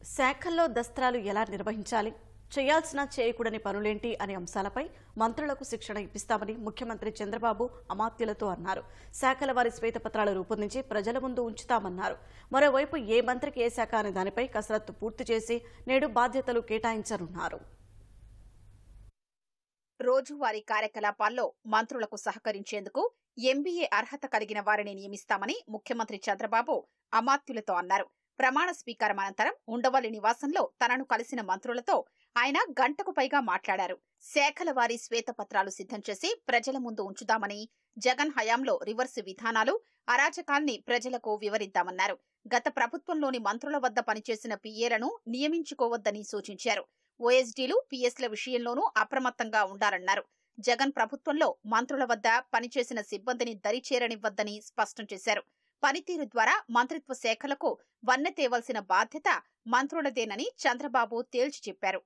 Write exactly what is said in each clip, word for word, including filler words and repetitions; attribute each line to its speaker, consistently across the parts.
Speaker 1: శాఖల్లో దస్త్రాలు ఎలా నిర్వహించాలి, చేయాల్సిన చేయకూడని పనులేంటి అనే అంశాలపై మంత్రులకు శిక్షణ ఇప్పిస్తామని ముఖ్యమంత్రి చంద్రబాబు అమాత్యులతో అన్నారు. శాఖల వారి శ్వేతపత్రాలు రూపొందించి ప్రజల ముందు ఉంచుతామన్నారు. మరోవైపు ఏ మంత్రికి ఏ శాఖ అనే దానిపై కసరత్తు పూర్తి చేసి నేడు బాధ్యతలు కేటాయించనున్నారు.
Speaker 2: రోజువారీ కార్యకలాపాల్లో మంత్రులకు సహకరించేందుకు ఎంబీఏ అర్హత కలిగిన వారిని నియమిస్తామని ముఖ్యమంత్రి చంద్రబాబు అమాత్యులతో అన్నారు. ప్రమాణ స్వీకారం అనంతరం ఉండవల్లి నివాసంలో తనను కలిసిన మంత్రులతో ఆయన గంటకు పైగా మాట్లాడారు. శాఖల వారి శ్వేతపత్రాలు సిద్ధం చేసి ప్రజల ముందు ఉంచుదామని, జగన్ హయాంలో రివర్స్ విధానాలు, అరాచకాల్ని ప్రజలకు వివరిద్దామన్నారు. గత ప్రభుత్వంలోని మంత్రుల వద్ద పనిచేసిన పీఏలను నియమించుకోవద్దని సూచించారు. ఓఎస్డీలు, పీఎస్ల విషయంలోనూ అప్రమత్తంగా ఉండాలన్నారు. జగన్ ప్రభుత్వంలో మంత్రుల వద్ద పనిచేసిన సిబ్బందిని దరిచేరనివ్వద్దని స్పష్టం చేశారు. పనితీరు ద్వారా మంత్రిత్వ శాఖలకు వన్నె తేవలసిన బాధ్యత మంత్రులదేనని చంద్రబాబు తేల్చి చెప్పారు.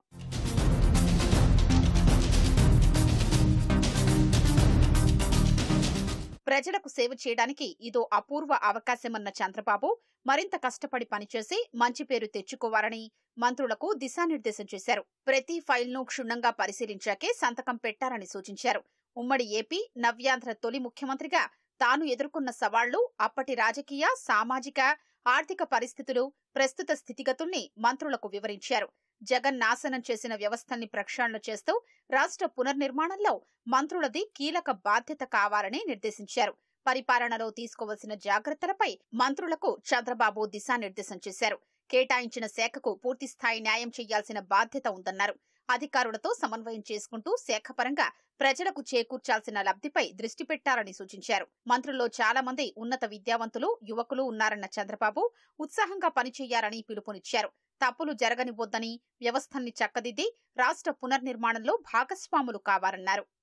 Speaker 2: ప్రజలకు సేవ చేయడానికి ఇదో అపూర్వ అవకాశమన్న చంద్రబాబు మరింత కష్టపడి పనిచేసి మంచి పేరు తెచ్చుకోవాలని మంత్రులకు దిశానిర్దేశం చేశారు. ప్రతి ఫైల్ను క్షుణ్ణంగా పరిశీలించాకే సంతకం పెట్టారని సూచించారు. ఉమ్మడి ఏపీ నవ్యాంధ్ర తొలి ముఖ్యమంత్రిగా తాను ఎదుర్కొన్న సవాళ్లు, అప్పటి రాజకీయ, సామాజిక, ఆర్థిక పరిస్థితులు, ప్రస్తుత స్థితిగతుల్ని మంత్రులకు వివరించారు. జగన్ నాశనం చేసిన వ్యవస్థల్ని ప్రక్షాళన చేస్తూ రాష్ట్ర పునర్నిర్మాణంలో మంత్రులది కీలక బాధ్యత కావాలని నిర్దేశించారు. పరిపాలనలో తీసుకోవాల్సిన జాగ్రత్తలపై మంత్రులకు చంద్రబాబు దిశానిర్దేశం చేశారు. కేటాయించిన శాఖకు పూర్తిస్థాయి న్యాయం చేయాల్సిన బాధ్యత ఉందన్నారు. అధికారులతో సమన్వయం చేసుకుంటూ శాఖపరంగా ప్రజలకు చేకూర్చాల్సిన లబ్ధిపై దృష్టి పెట్టాలని సూచించారు. మంత్రుల్లో చాలా మంది ఉన్నత విద్యావంతులు, యువకులు ఉన్నారన్న చంద్రబాబు ఉత్సాహంగా పనిచేయాలని పిలుపునిచ్చారు. తప్పులు జరగనివ్వొద్దని, వ్యవస్థల్ని చక్కదిద్ది రాష్ట్ర పునర్నిర్మాణంలో భాగస్వాములు కావాలన్నారు.